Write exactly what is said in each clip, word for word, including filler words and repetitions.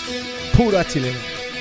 Pura chilena.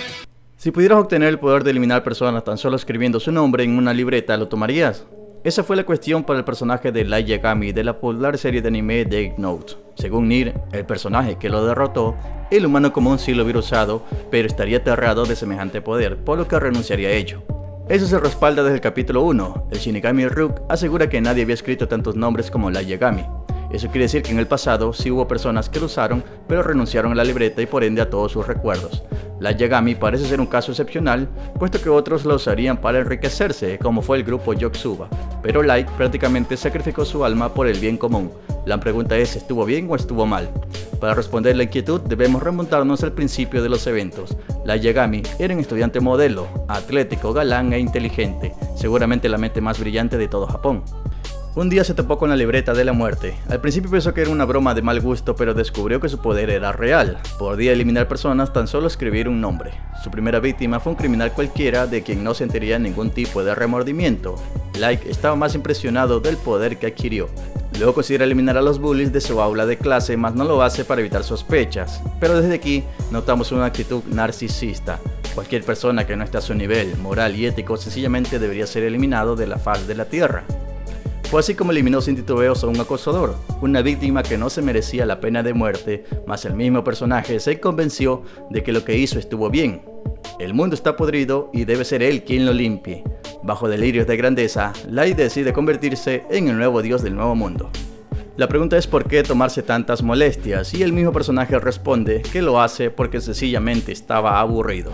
Si pudieras obtener el poder de eliminar personas tan solo escribiendo su nombre en una libreta, ¿lo tomarías? Esa fue la cuestión para el personaje de Light Yagami de la popular serie de anime Death Note. Según Nier, el personaje que lo derrotó, el humano común sí lo hubiera usado, pero estaría aterrado de semejante poder, por lo que renunciaría a ello. Eso se respalda desde el capítulo uno. El Shinigami Ryuk asegura que nadie había escrito tantos nombres como Light Yagami. Eso quiere decir que en el pasado sí hubo personas que lo usaron, pero renunciaron a la libreta y por ende a todos sus recuerdos. Light Yagami parece ser un caso excepcional, puesto que otros la usarían para enriquecerse, como fue el grupo Yotsuba, pero Light prácticamente sacrificó su alma por el bien común. La pregunta es, ¿estuvo bien o estuvo mal? Para responder la inquietud debemos remontarnos al principio de los eventos. Light Yagami era un estudiante modelo, atlético, galán e inteligente, seguramente la mente más brillante de todo Japón. Un día se topó con la libreta de la muerte. Al principio pensó que era una broma de mal gusto, pero descubrió que su poder era real. Podía eliminar personas tan solo escribir un nombre. Su primera víctima fue un criminal cualquiera de quien no sentiría ningún tipo de remordimiento. Light estaba más impresionado del poder que adquirió. Luego considera eliminar a los bullies de su aula de clase, mas no lo hace para evitar sospechas. Pero desde aquí notamos una actitud narcisista. Cualquier persona que no esté a su nivel moral y ético sencillamente debería ser eliminado de la faz de la tierra. Fue así como eliminó sin titubeos a un acosador, una víctima que no se merecía la pena de muerte, mas el mismo personaje se convenció de que lo que hizo estuvo bien. El mundo está podrido y debe ser él quien lo limpie. Bajo delirios de grandeza, Light decide convertirse en el nuevo dios del nuevo mundo. La pregunta es por qué tomarse tantas molestias, y el mismo personaje responde que lo hace porque sencillamente estaba aburrido.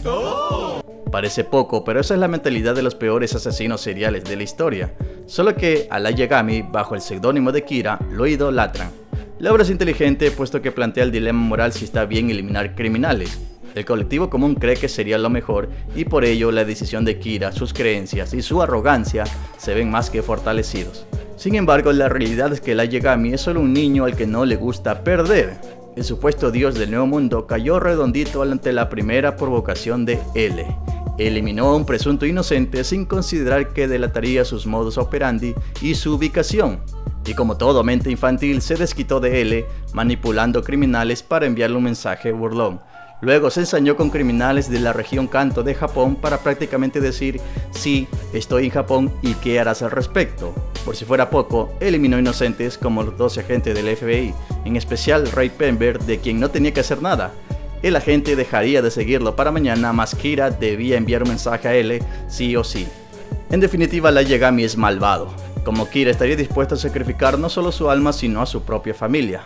¡Oh! Parece poco, pero esa es la mentalidad de los peores asesinos seriales de la historia. Solo que a Light Yagami, bajo el seudónimo de Kira, lo idolatran. La obra es inteligente puesto que plantea el dilema moral si está bien eliminar criminales. El colectivo común cree que sería lo mejor y por ello la decisión de Kira, sus creencias y su arrogancia se ven más que fortalecidos. Sin embargo, la realidad es que Light Yagami es solo un niño al que no le gusta perder. El supuesto dios del nuevo mundo cayó redondito ante la primera provocación de L. Eliminó a un presunto inocente sin considerar que delataría sus modus operandi y su ubicación. Y como todo mente infantil se desquitó de L, manipulando criminales para enviarle un mensaje burlón. Luego se ensañó con criminales de la región Kanto de Japón para prácticamente decir, sí, estoy en Japón y qué harás al respecto. Por si fuera poco, eliminó inocentes como los doce agentes del F B I, en especial Ray Pember, de quien no tenía que hacer nada. El agente dejaría de seguirlo para mañana, mas Kira debía enviar un mensaje a L sí o sí. En definitiva, Light Yagami es malvado. Como Kira estaría dispuesto a sacrificar no solo su alma sino a su propia familia.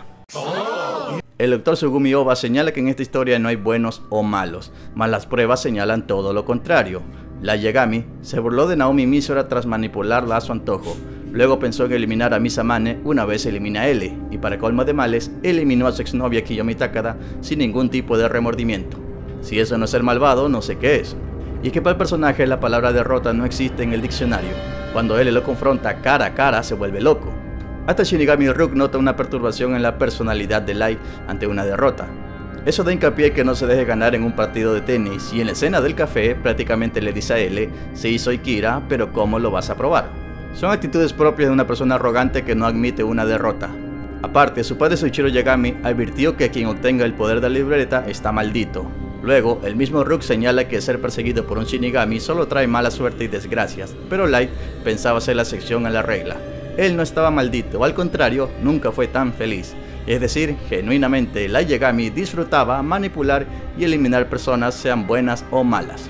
El doctor Sugumi Oba señala que en esta historia no hay buenos o malos, mas las pruebas señalan todo lo contrario. Light Yagami se burló de Naomi Misora tras manipularla a su antojo. Luego pensó en eliminar a Misamane una vez elimina a L, y para colmo de males, eliminó a su exnovia Kiyomi Takada sin ningún tipo de remordimiento. Si eso no es ser malvado, no sé qué es. Y es que para el personaje la palabra derrota no existe en el diccionario. Cuando L lo confronta cara a cara se vuelve loco. Hasta Shinigami Ryuk nota una perturbación en la personalidad de Light ante una derrota. Eso da hincapié que no se deje ganar en un partido de tenis, y en la escena del café prácticamente le dice a L, sí soy Kira, pero ¿cómo lo vas a probar? Son actitudes propias de una persona arrogante que no admite una derrota. Aparte, su padre Soichiro Yagami advirtió que quien obtenga el poder de la libreta está maldito. Luego, el mismo Ryuk señala que ser perseguido por un Shinigami solo trae mala suerte y desgracias, pero Light pensaba hacer la excepción a la regla. Él no estaba maldito, al contrario, nunca fue tan feliz. Es decir, genuinamente Light Yagami disfrutaba manipular y eliminar personas, sean buenas o malas.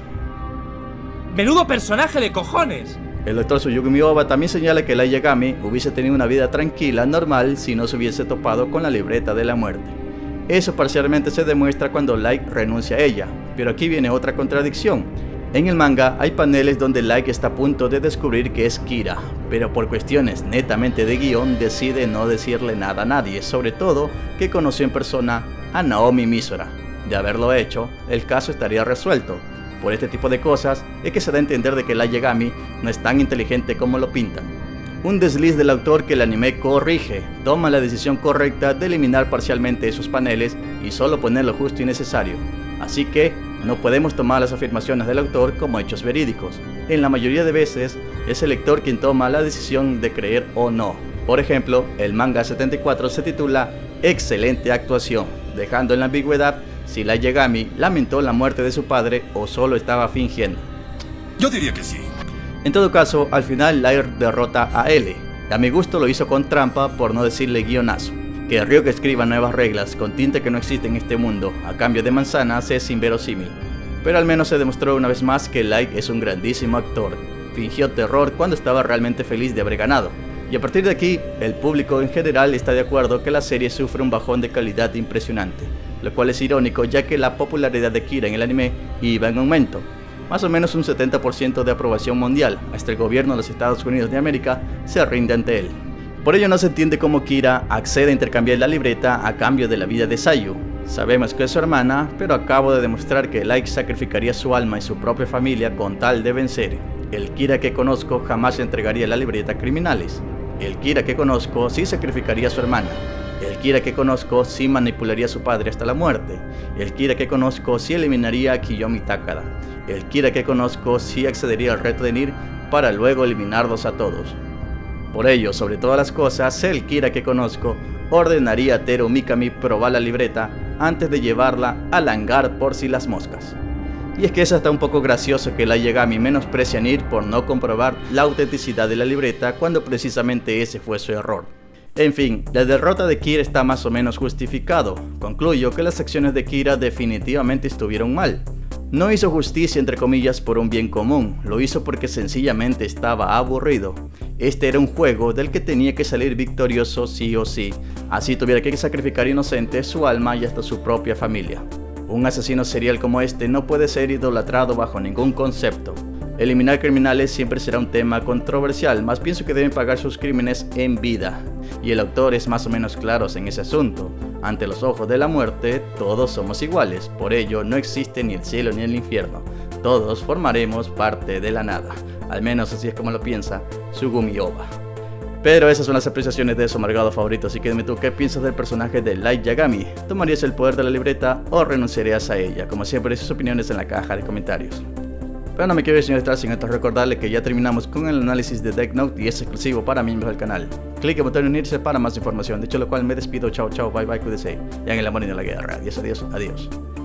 ¡Menudo personaje de cojones! El doctor Sugumi Oba también señala que Light Yagami hubiese tenido una vida tranquila, normal, si no se hubiese topado con la libreta de la muerte. Eso parcialmente se demuestra cuando Light renuncia a ella, pero aquí viene otra contradicción. En el manga hay paneles donde Light está a punto de descubrir que es Kira, pero por cuestiones netamente de guión decide no decirle nada a nadie, sobre todo que conoció en persona a Naomi Misora. De haberlo hecho, el caso estaría resuelto. Por este tipo de cosas es que se da a entender de que Light Yagami no es tan inteligente como lo pintan. Un desliz del autor que el anime corrige, toma la decisión correcta de eliminar parcialmente esos paneles y solo poner lo justo y necesario. Así que no podemos tomar las afirmaciones del autor como hechos verídicos. En la mayoría de veces es el lector quien toma la decisión de creer o no. Por ejemplo, el manga setenta y cuatro se titula Excelente actuación, dejando en la ambigüedad si Light Yagami lamentó la muerte de su padre o solo estaba fingiendo. Yo diría que sí. En todo caso, al final Light derrota a L. A mi gusto lo hizo con trampa, por no decirle guionazo. Que Ryuk escriba nuevas reglas con tinta que no existe en este mundo a cambio de manzanas es inverosímil. Pero al menos se demostró una vez más que Light es un grandísimo actor. Fingió terror cuando estaba realmente feliz de haber ganado. Y a partir de aquí, el público en general está de acuerdo que la serie sufre un bajón de calidad impresionante, lo cual es irónico ya que la popularidad de Kira en el anime iba en aumento, más o menos un setenta por ciento de aprobación mundial, hasta el gobierno de los Estados Unidos de América se rinde ante él. Por ello no se entiende cómo Kira accede a intercambiar la libreta a cambio de la vida de Sayu. Sabemos que es su hermana, pero acabo de demostrar que Light sacrificaría su alma y su propia familia con tal de vencer. El Kira que conozco jamás entregaría la libreta a criminales. El Kira que conozco sí sacrificaría a su hermana. El Kira que conozco sí manipularía a su padre hasta la muerte. El Kira que conozco sí eliminaría a Kiyomi Takada. El Kira que conozco sí accedería al reto de Nier para luego eliminarlos a todos. Por ello, sobre todas las cosas, el Kira que conozco ordenaría a Teru Mikami probar la libreta antes de llevarla al hangar por si las moscas. Y es que es hasta un poco gracioso que Light Yagami menosprecia a Nier por no comprobar la autenticidad de la libreta cuando precisamente ese fue su error. En fin, la derrota de Kira está más o menos justificado. Concluyo que las acciones de Kira definitivamente estuvieron mal. No hizo justicia entre comillas por un bien común, lo hizo porque sencillamente estaba aburrido. Este era un juego del que tenía que salir victorioso sí o sí, así tuviera que sacrificar inocentes, su alma y hasta su propia familia. Un asesino serial como este no puede ser idolatrado bajo ningún concepto. Eliminar criminales siempre será un tema controversial, más pienso que deben pagar sus crímenes en vida. Y el autor es más o menos claro en ese asunto. Ante los ojos de la muerte, todos somos iguales, por ello no existe ni el cielo ni el infierno. Todos formaremos parte de la nada. Al menos así es como lo piensa Tsugumi Ohba. Pero esas son las apreciaciones de su amargado favorito, así que dime tú qué piensas del personaje de Light Yagami. ¿Tomarías el poder de la libreta o renunciarías a ella? Como siempre, sus opiniones en la caja de comentarios. Pero no me quiero ir sin estar sin antes recordarle que ya terminamos con el análisis de Death Note y es exclusivo para miembros del canal. Clic en el botón de unirse para más información, dicho lo cual me despido, chao chao, bye bye, cuídese, y en el amor y en la guerra, adiós adiós, adiós.